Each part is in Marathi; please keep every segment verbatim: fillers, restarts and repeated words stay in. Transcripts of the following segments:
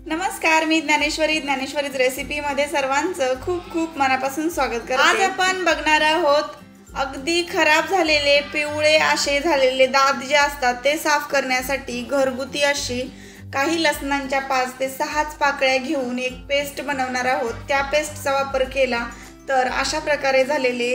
नमस्कार, मी ज्ञानेश्वरी ज्ञानेश्वरीज रेसिपीमध्ये सर्वांचं खूप खूप मनापासून स्वागत करते। आज आपण बघणार आहोत अगदी खराब झालेले पिवळे आशे झालेले दात जे असतात ते साफ करण्यासाठी घरगुती अशी काही लसणांच्या पाच ते सहा पाकळ्या घेऊन एक पेस्ट बनवणार आहोत। त्या पेस्टचा वापर केला तर अशा प्रकारे झालेले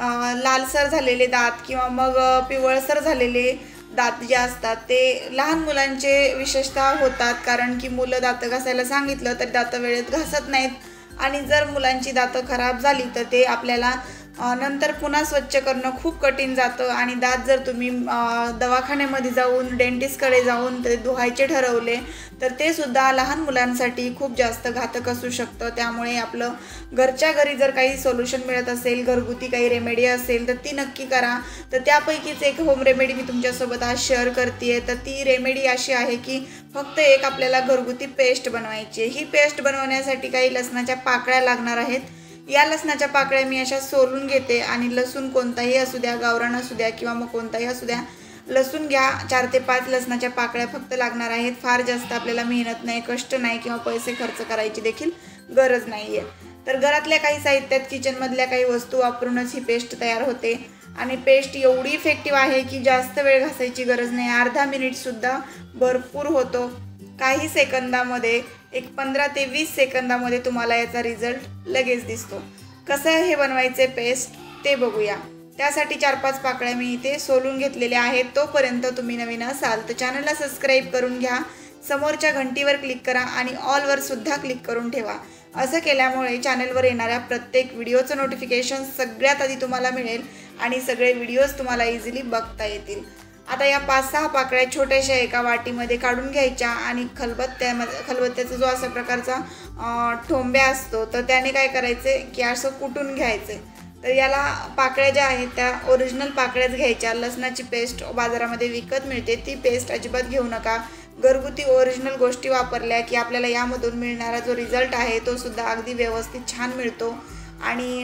लालसर झालेले दात किंवा मग पिवळसर झालेले दात जे असतात ते लहान मुलांचे विशेषतः होतात, कारण की मुलं दात घासायला सांगितलं तर दात वेळेत घासत नाहीत आणि जर मुलांची दात खराब झाली तर ते आपल्याला नंतर पुन्हा स्वच्छ करणं खूप कठीण जातं आणि दात जर तुम्ही दवाखान्यामध्ये जाऊन डेंटिस्टकडे जाऊन ते धुवायचे ठरवले तर ते सुद्धा लहान मुलांसाठी खूप जास्त घातक असू शकतं। त्यामुळे आपलं घरच्या घरी जर काही सोल्युशन मिळत असेल, घरगुती काही रेमेडी असेल तर ती नक्की करा। तर त्यापैकीच एक होम रेमेडी मी तुमच्यासोबत आज शेअर करते। तर ती रेमेडी अशी आहे की फक्त एक आपल्याला घरगुती पेस्ट बनवायची आहे। ही पेस्ट बनवण्यासाठी काही लसणाच्या पाकळ्या लागणार आहेत। या लसणाच्या पाकळ्या मी अशा सोलून घेते आणि लसूण कोणताही असू द्या, गावरान असू द्या किंवा मग कोणताही असू द्या, लसूण घ्या। चार ते पाच लसणाच्या पाकळ्या फक्त लागणार आहेत। फार जास्त आपल्याला मेहनत नाही, कष्ट नाही किंवा पैसे खर्च करायची देखील गरज नाही आहे। तर घरातल्या काही साहित्यात किचनमधल्या काही वस्तू वापरूनच ही पेस्ट तयार होते आणि पेस्ट एवढी इफेक्टिव्ह आहे की जास्त वेळ घासायची गरज नाही, अर्धा मिनिटसुद्धा भरपूर होतो। काही सेकंदामध्ये एक पंधरा ते वीस सेकंदामध्ये तुम्हाला याचा रिझल्ट लगेच दिसतो। कसं हे बनवायचे पेस्ट ते बघूया। त्यासाठी चार पाच पाकळ्या मी इथे सोलून घेतलेल्या आहेत। तोपर्यंत तुम्ही नवीन असाल तर चॅनलला सबस्क्राईब करून घ्या, समोरच्या घंटीवर क्लिक करा आणि ऑलवर सुद्धा क्लिक करून ठेवा। असं केल्यामुळे चॅनलवर येणाऱ्या प्रत्येक व्हिडिओचं नोटिफिकेशन सगळ्यात आधी तुम्हाला मिळेल आणि सगळे व्हिडिओज तुम्हाला इझिली बघता येतील। आता या पाच सहा पाकळ्या छोट्याशा एका वाटीमध्ये काढून घ्यायच्या आणि खलबत्त्यामध्ये खलबत्त्याचा जो अशा प्रकारचा ठोंब्या असतो तर त्याने काय करायचे की असं कुटून घ्यायचे। तर याला पाकळ्या ज्या आहेत त्या ओरिजिनल पाकळ्याच घ्यायच्या। लसणाची पेस्ट बाजारामध्ये विकत मिळते ती पेस्ट अजिबात घेऊ नका। घरगुती ओरिजिनल गोष्टी वापरल्या की आपल्याला यामधून मिळणारा जो रिझल्ट आहे तो सुद्धा अगदी व्यवस्थित छान मिळतो आणि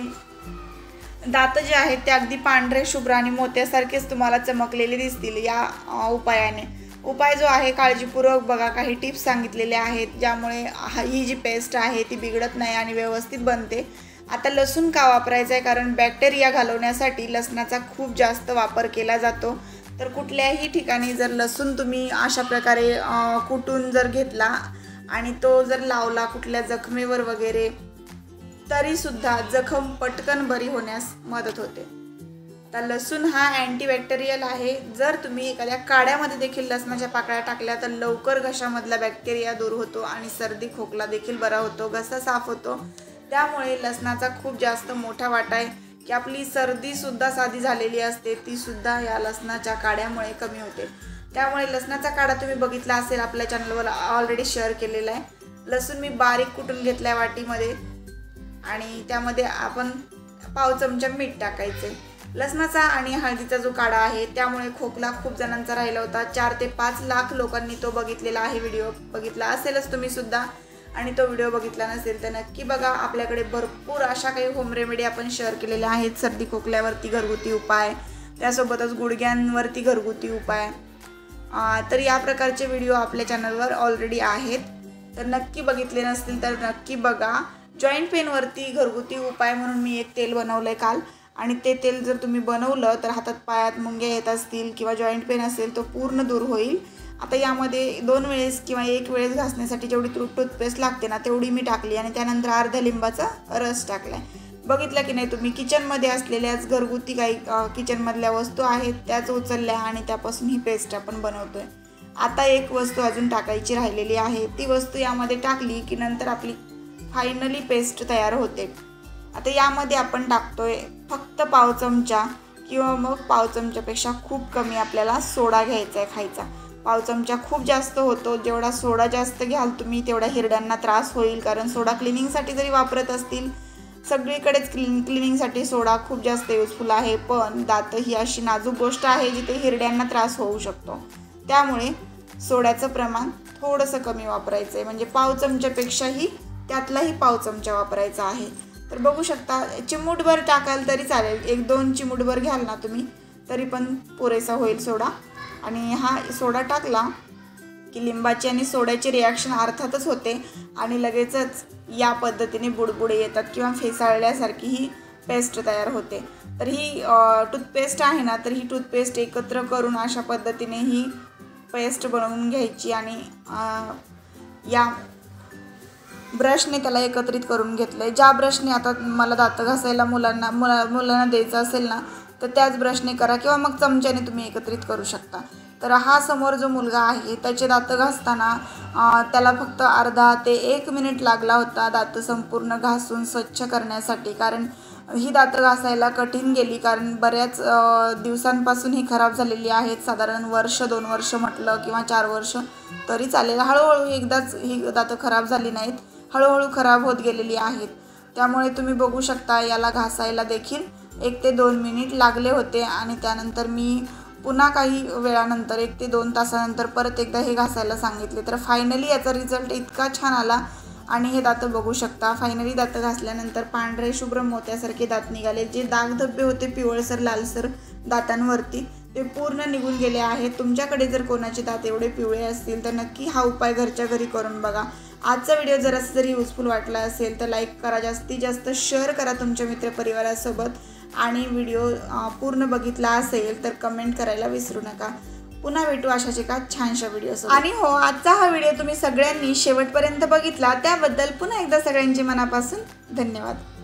दात जे आहेत ते अगदी पांढरे शुभ्र आणि मोत्यासारखेच तुम्हाला चमकलेले दिसतील या उपायाने। उपाय जो आहे काळजीपूर्वक बघा, काही टिप्स सांगितलेल्या आहेत ज्यामुळे ही जी पेस्ट आहे ती बिघडत नाही आणि व्यवस्थित बनते। आता लसूण का वापरायचा आहे, कारण बॅक्टेरिया घालवण्यासाठी लसणाचा खूप जास्त वापर केला जातो। तर कुठल्याही ठिकाणी जर लसूण तुम्ही अशा प्रकारे कुटून जर घेतला आणि तो जर लावला कुठल्या जखमेवर वगैरे तरीसुद्धा जखम पटकन बरी होण्यास मदत होते। तर लसूण हा अँटीबॅक्टेरियल आहे। जर तुम्ही एखाद्या काड्यामध्ये देखील लसणाच्या पाकळ्या टाकल्या तर लवकर घशामधला बॅक्टेरिया दूर होतो आणि सर्दी खोकला देखील बरा होतो, घसा साफ होतो। त्यामुळे लसणाचा खूप जास्त मोठा वाटा आहे की आपली सर्दीसुद्धा साधी झालेली असते तीसुद्धा या लसणाच्या काड्यामुळे कमी होते। त्यामुळे लसणाचा काढा तुम्ही बघितला असेल, आपल्या चॅनलवर ऑलरेडी शेअर केलेला आहे। लसूण मी बारीक कुटून घेतला आहे वाटीमध्ये आणि त्यामध्ये आपण पाव चमचा मीठ टाकायचे। लसणाचा आणि हळदीचा जो काढा आहे त्यामुळे खोकला खूप जणांचा राहिला होता। चार ते पाच लाख लोकांनी तो बघितलेला आहे, व्हिडिओ बघितला असेलच तुम्ही सुद्धा आणि तो व्हिडिओ बघितला नसेल तर नक्की बघा। आपल्याकडे भरपूर अशा काही होम रेमेडी आपण शेअर केलेल्या आहेत। सर्दी खोकल्यावरती घरगुती उपाय, त्यासोबतच गुडघ्यांवरती घरगुती उपाय, तर या प्रकारचे व्हिडिओ आपल्या चॅनलवर ऑलरेडी आहेत, तर नक्की बघितले नसतील तर नक्की बघा। जॉईंट पेनवरती घरगुती उपाय म्हणून मी एक तेल बनवलं आहे काल आणि ते तेल जर तुम्ही बनवलं तर हातात पायात मुंग्या येत असतील किंवा जॉईंट पेन असेल तो पूर्ण दूर होईल। आता यामध्ये दोन वेळेस किंवा एक वेळेस घासण्यासाठी जेवढी टूथपेस्ट लागते ना तेवढी मी टाकली आणि त्यानंतर अर्ध्या लिंबाचा रस टाकला आहे। बघितलं की नाही तुम्ही, किचनमध्ये असलेल्याच घरगुती काही किचनमधल्या वस्तू आहेत त्याच उचलल्या आणि त्यापासून ही पेस्ट आपण बनवतो आहे। आता एक वस्तू अजून टाकायची राहिलेली आहे, ती वस्तू यामध्ये टाकली की नंतर आपली फायनली पेस्ट तयार होते। आता यामध्ये आपण टाकतोय फक्त पाव चमचा किंवा मग पाव चमच्यापेक्षा खूप कमी आपल्याला सोडा घ्यायचा आहे खायचा। पाव चमचा खूप जास्त होतो, जेवढा सोडा जास्त घ्याल तुम्ही तेवढा हिरड्यांना त्रास होईल, कारण सोडा क्लिनिंगसाठी जरी वापरत असतील सगळीकडेच क्लिन क्लिनिंगसाठी सोडा खूप जास्त युजफुल आहे, पण दात ही अशी नाजूक गोष्ट आहे जिथे हिरड्यांना त्रास होऊ शकतो। त्यामुळे सोड्याचं प्रमाण थोडंसं कमी वापरायचं आहे, म्हणजे पाव चमच्यापेक्षाही त्यातलाही पाव चमचा वापरायचा आहे। तर बघू शकता, चिमूटभर टाकाल तरी चालेल, एक दोन चिमूटभर घ्याल ना तुम्ही तरी पण पुरेसा होईल सोडा। आणि हा सोडा टाकला की लिंबाची आणि सोड्याची रिॲक्शन अर्थातच होते आणि लगेचच या पद्धतीने बुडबुडे येतात किंवा फेसाळल्यासारखी ही पेस्ट तयार होते. तर ही टूथपेस्ट आहे ना, तर ही टूथपेस्ट एकत्र करून अशा पद्धतीने ही पेस्ट बनवून घ्यायची आणि या ब्रशने त्याला एकत्रित करून घेतलं आहे. ज्या ब्रशने आता मला दात घासायला मुलांना मुला मुलांना द्यायचं असेल ना, तर त्याच ब्रशने करा किंवा मग चमच्याने तुम्ही एकत्रित करू शकता. तर हा समोर जो मुलगा आहे त्याचे दात घासताना त्याला फक्त अर्धा ते एक मिनिट लागला होता दात संपूर्ण घासून स्वच्छ करण्यासाठी. कारण ही दात घासायला कठीण गेली, कारण बऱ्याच दिवसांपासून ही खराब झालेली आहेत. साधारण वर्ष दोन वर्ष म्हटलं किंवा चार वर्ष तरी चालेल. हळूहळू एकदाच ही दात खराब झाली नाहीत, हळूहळू खराब होत गेलेली आहेत. त्यामुळे तुम्ही बघू शकता याला घासायला देखील एक ते दोन मिनिट लागले होते आणि त्यानंतर मी पुन्हा काही वेळानंतर एक ते दोन तासानंतर परत एकदा हे घासायला सांगितले. तर फायनली याचा रिझल्ट इतका छान आला आणि हे दात बघू शकता. फायनली दात घासल्यानंतर पांढरे शुभ्र मोत्यासारखे दात निघाले. जे दाग धब्बे होते पिवळसर लालसर दातांवरती ते पूर्ण निघून गेले आहेत. तुमच्याकडे जर कोणाचे दात एवढे पिवळे असतील तर नक्की हा उपाय घरच्या घरी करून बघा. आजचा व्हिडिओ जर असं जरी युजफुल वाटला असेल तर लाईक करा, जास्तीत जास्त शेअर करा तुमच्या मित्रपरिवारासोबत आणि व्हिडिओ पूर्ण बघितला असेल तर कमेंट करायला विसरू नका. पुन्हा भेटू अशाच एका छानशा व्हिडिओसोबत. आणि हो, आजचा हा व्हिडिओ तुम्ही सगळ्यांनी शेवटपर्यंत बघितला त्याबद्दल पुन्हा एकदा सगळ्यांचे मनापासून धन्यवाद.